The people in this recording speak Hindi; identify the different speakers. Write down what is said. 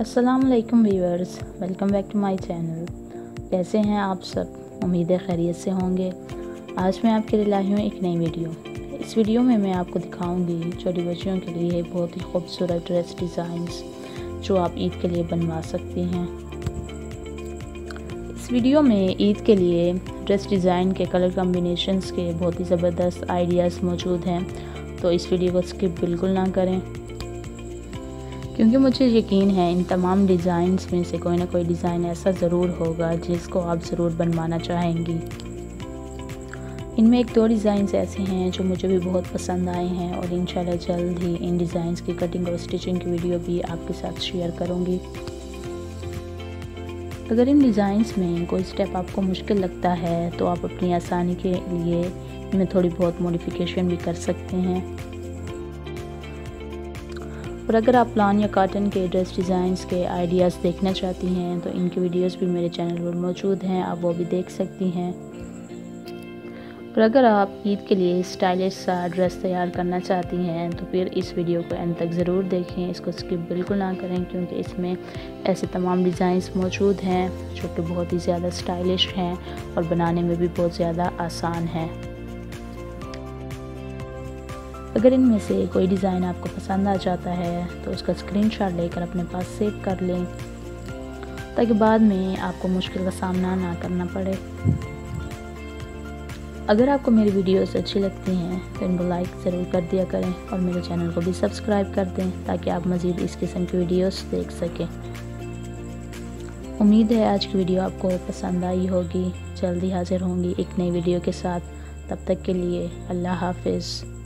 Speaker 1: अस्सलाम वालेकुम viewers, welcome back to my channel. कैसे हैं आप सब? उम्मीद है खैरियत से होंगे। आज मैं आपके लिए लाई हूँ एक नई वीडियो। इस वीडियो में मैं आपको दिखाऊंगी छोटी बच्चियों के लिए बहुत ही खूबसूरत ड्रेस डिज़ाइंस जो आप ईद के लिए बनवा सकती हैं। इस वीडियो में ईद के लिए ड्रेस डिज़ाइन के कलर कॉम्बिनेशंस के बहुत ही ज़बरदस्त आइडियाज़ मौजूद हैं, तो इस वीडियो को स्किप बिल्कुल ना करें, क्योंकि मुझे यकीन है इन तमाम डिज़ाइंस में से कोई ना कोई डिज़ाइन ऐसा ज़रूर होगा जिसको आप ज़रूर बनवाना चाहेंगी। इनमें एक दो डिज़ाइंस ऐसे हैं जो मुझे भी बहुत पसंद आए हैं और इंशाल्लाह जल्द ही इन डिज़ाइंस की कटिंग और स्टिचिंग की वीडियो भी आपके साथ शेयर करूँगी। अगर इन डिज़ाइंस में कोई स्टेप आपको मुश्किल लगता है तो आप अपनी आसानी के लिए इनमें थोड़ी बहुत मॉडिफिकेशन भी कर सकते हैं। और अगर आप प्लान या कॉटन के ड्रेस डिज़ाइंस के आइडियाज़ देखना चाहती हैं तो इनकी वीडियोस भी मेरे चैनल पर मौजूद हैं, आप वो भी देख सकती हैं। और अगर आप ईद के लिए स्टाइलिश सा ड्रेस तैयार करना चाहती हैं तो फिर इस वीडियो को एंड तक ज़रूर देखें, इसको स्किप बिल्कुल ना करें, क्योंकि इसमें ऐसे तमाम डिज़ाइंस मौजूद हैं जो कि बहुत ही ज़्यादा स्टाइलिश हैं और बनाने में भी बहुत ज़्यादा आसान है। अगर इनमें से कोई डिज़ाइन आपको पसंद आ जाता है तो उसका स्क्रीनशॉट लेकर अपने पास सेव कर लें, ताकि बाद में आपको मुश्किल का सामना ना करना पड़े। अगर आपको मेरी वीडियोस अच्छी लगती हैं तो इनको लाइक ज़रूर कर दिया करें और मेरे चैनल को भी सब्सक्राइब कर दें, ताकि आप मज़ीद इस किस्म की वीडियोस देख सकें। उम्मीद है आज की वीडियो आपको पसंद आई होगी। जल्दी हाजिर होंगी एक नई वीडियो के साथ। तब तक के लिए अल्लाह हाफिज़।